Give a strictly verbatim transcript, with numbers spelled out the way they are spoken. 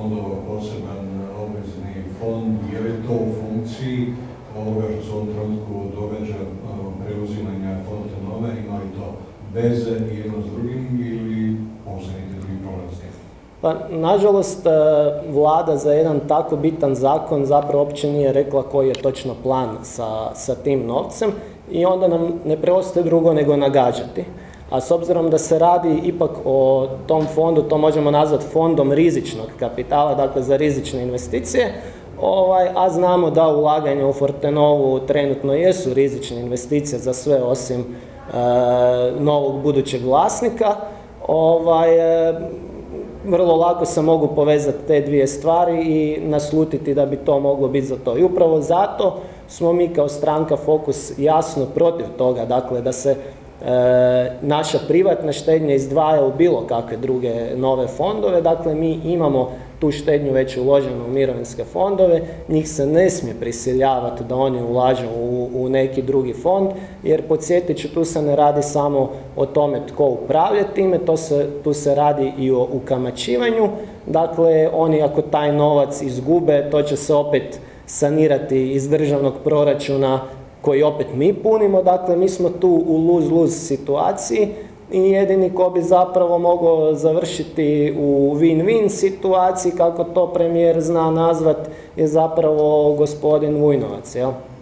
fondova poseban obvezni fond, je li to u funkciji ovoga što se u ovom trenutku događa preuzimanja Fortenove, ima li to veze jedno s drugim ili postoji drugi problem s tim? Pa, nažalost, vlada za jedan tako bitan zakon zapravo uopće nije rekla koji je točno plan sa, sa tim novcem i onda nam ne preostaje drugo nego nagađati. A s obzirom da se radi ipak o tom fondu, to možemo nazvati fondom rizičnog kapitala, dakle za rizične investicije, ovaj, a znamo da ulaganje u Fortenovu trenutno jesu rizične investicije za sve osim e, novog budućeg vlasnika, ovaj, e, vrlo lako se mogu povezati te dvije stvari i naslutiti da bi to moglo biti za to. I upravo zato smo mi kao stranka Fokus jasno protiv toga, dakle da se e, naša privatna štednja izdvaja u bilo kakve druge nove fondove, dakle mi imamo tu štednju već uloženu u mirovinske fondove, njih se ne smije prisiljavati da oni ulažu u, u neki drugi fond, jer podsjetit ću, tu se ne radi samo o tome tko upravlja time, to se, tu se radi i o ukamaćivanju, dakle oni ako taj novac izgube, to će se opet sanirati iz državnog proračuna koji opet mi punimo, dakle mi smo tu u lose-lose situaciji i jedini ko bi zapravo mogao završiti u win-win situaciji, kako to premijer zna nazvat, je zapravo gospodin Vujnovac, jel?